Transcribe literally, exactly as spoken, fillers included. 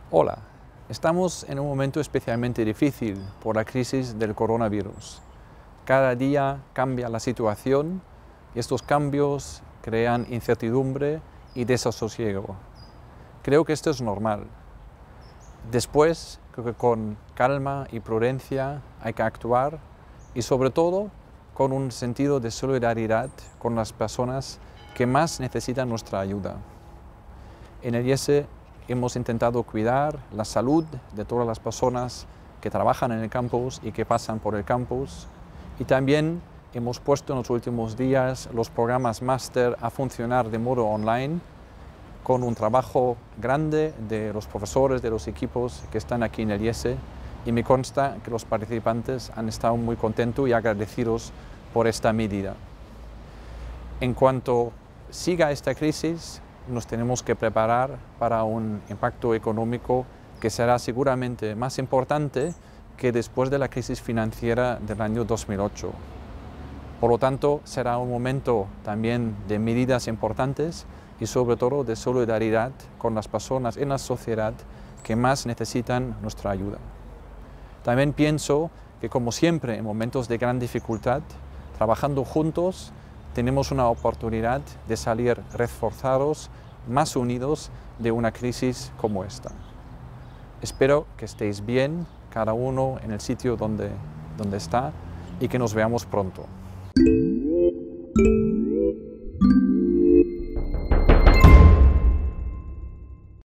Hola, estamos en un momento especialmente difícil por la crisis del coronavirus. Cada día cambia la situación y estos cambios crean incertidumbre y desasosiego. Creo que esto es normal. Después, creo que con calma y prudencia hay que actuar y sobre todo con un sentido de solidaridad con las personas que más necesitan nuestra ayuda. En el I E S E hemos intentado cuidar la salud de todas las personas que trabajan en el campus y que pasan por el campus, y también hemos puesto en los últimos días los programas máster a funcionar de modo online con un trabajo grande de los profesores, de los equipos que están aquí en el I E S E, y me consta que los participantes han estado muy contentos y agradecidos por esta medida. En cuanto siga esta crisis, nos tenemos que preparar para un impacto económico que será seguramente más importante que después de la crisis financiera del año dos mil ocho. Por lo tanto, será un momento también de medidas importantes y sobre todo de solidaridad con las personas en la sociedad que más necesitan nuestra ayuda. También pienso que, como siempre, en momentos de gran dificultad, trabajando juntos, tenemos una oportunidad de salir reforzados, más unidos de una crisis como esta. Espero que estéis bien, cada uno en el sitio donde, donde está, y que nos veamos pronto.